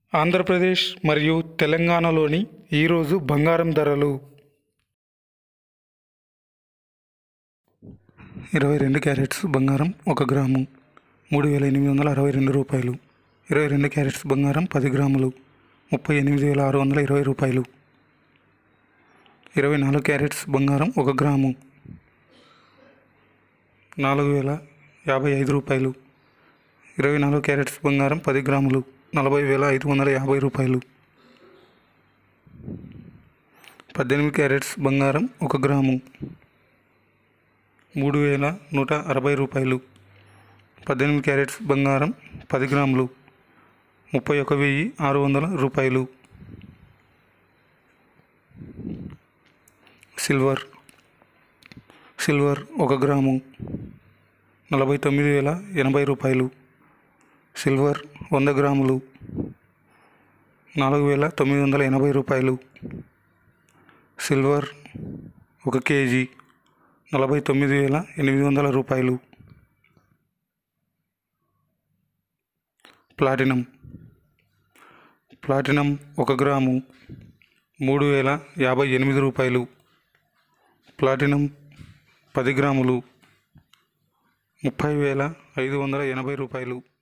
ఆంధ్రప్రదేశ్ మరియు తెలంగాణలోని ఈరోజు బంగారం ధరలు. 22 క్యారెట్స్ బంగారం 1 గ్రాము 3,862 రూపాయలు. 22 క్యారెట్స్ బంగారం 10 గ్రాములు 38,620 రూపాయలు. 24 క్యారెట్స్ బంగారం 1 గ్రాము 4,055 రూపాయలు. 24 క్యారెట్స్ బంగారం 10 గ్రాములు 40,550 రూపాయలు. 18 క్యారెట్స్ బంగారం 1 గ్రాము 3,160 రూపాయలు. 18 క్యారెట్స్ బంగారం 10 గ్రాములు 31,600 రూపాయలు. సిల్వర్ 1 గ్రాము 49,080 రూపాయలు. సిల్వర్ 100 గ్రాములు 4,980 రూపాయలు. సిల్వర్ 1 కేజీ 49,800 రూపాయలు. ప్లాటినం 1 గ్రాము 3,058 రూపాయలు. ప్లాటినం 10 గ్రాములు 30,580 రూపాయలు.